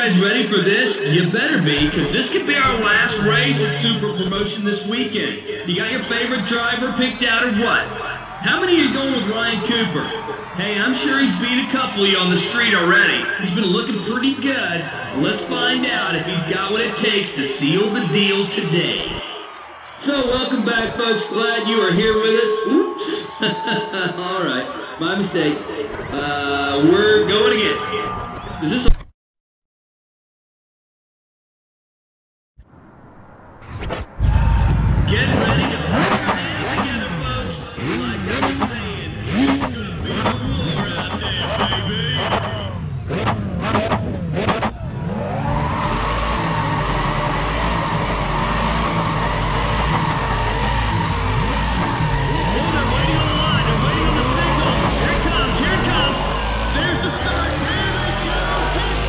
guys ready for this? You better be, because this could be our last race at Super Promotion this weekend. You got your favorite driver picked out or what? How many of you going with Ryan Cooper? Hey, I'm sure he's beat a couple of you on the street already. He's been looking pretty good. Let's find out if he's got what it takes to seal the deal today. So, welcome back, folks. Glad you are here with us. Oops. All right. My mistake. We're going again. Is this Get ready to put your hands together, folks. Like I was saying, it's gonna be a war out there, baby. Oh, they're waiting on the line. They're waiting on the signal. Here it comes. Here it comes. There's the start. Here they go.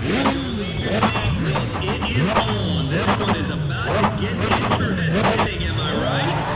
Holy Jesus, it is on. This one is about to get interesting, am I right?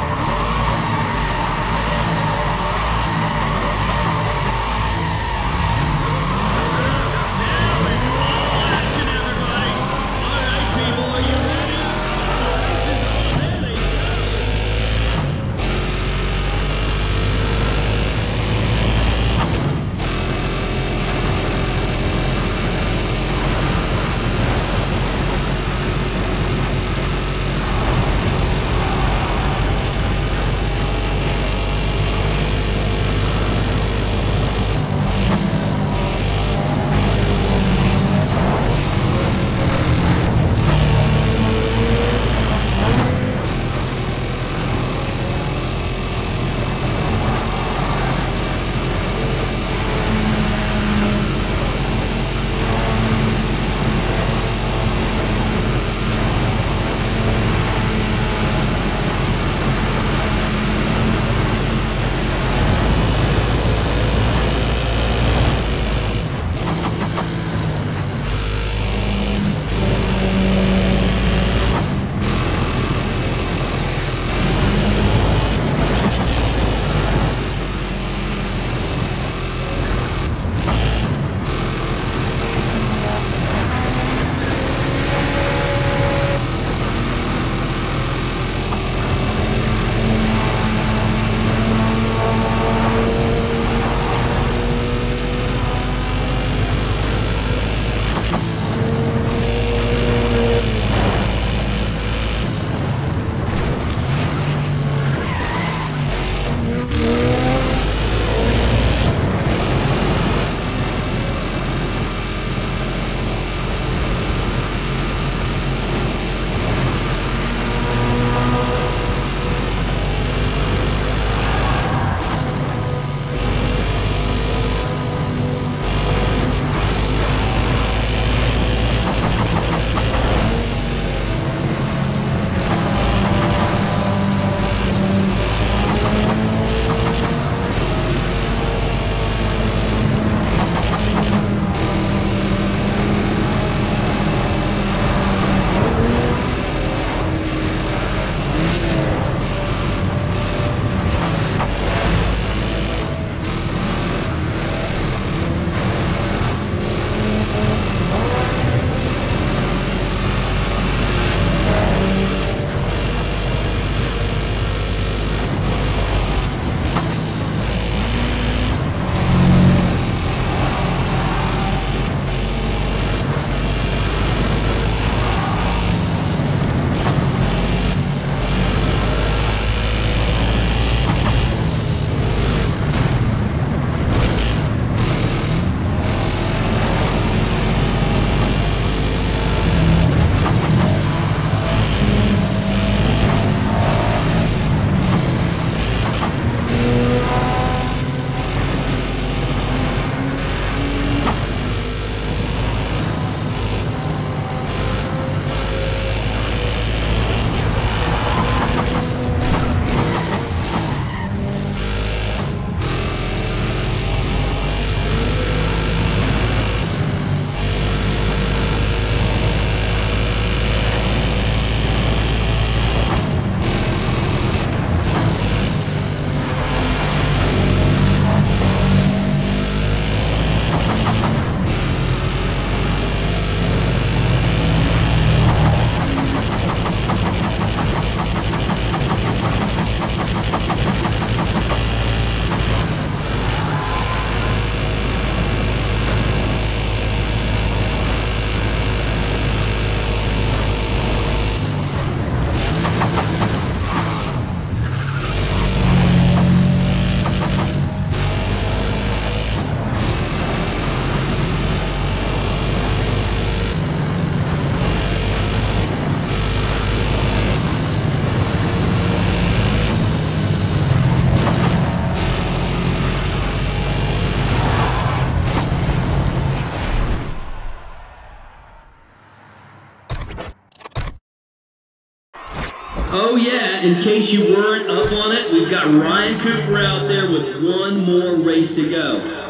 Oh yeah, in case you weren't up on it, we've got Ryan Cooper out there with one more race to go.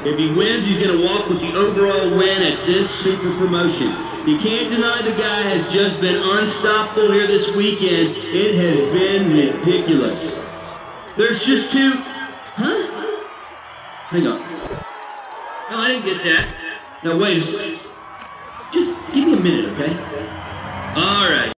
If he wins, he's going to walk with the overall win at this super promotion. You can't deny the guy has just been unstoppable here this weekend. It has been ridiculous. There's just two... Huh? Hang on. No, I didn't get that. Now, wait a second. Just give me a minute, okay? All right.